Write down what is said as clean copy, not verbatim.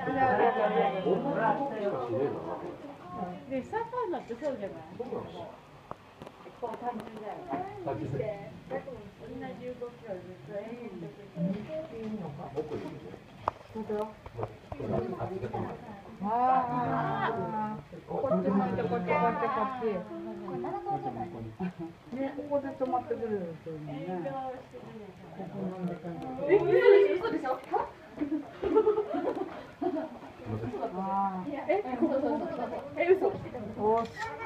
で、サファーナってそうじゃない。こう単純じゃない。同じ動きをずっと延々と。ああ、こっち向いてこっちこっちこっち。ね、ここで止まってくれるとね。嘘でしょ？ああ。嘘。おし。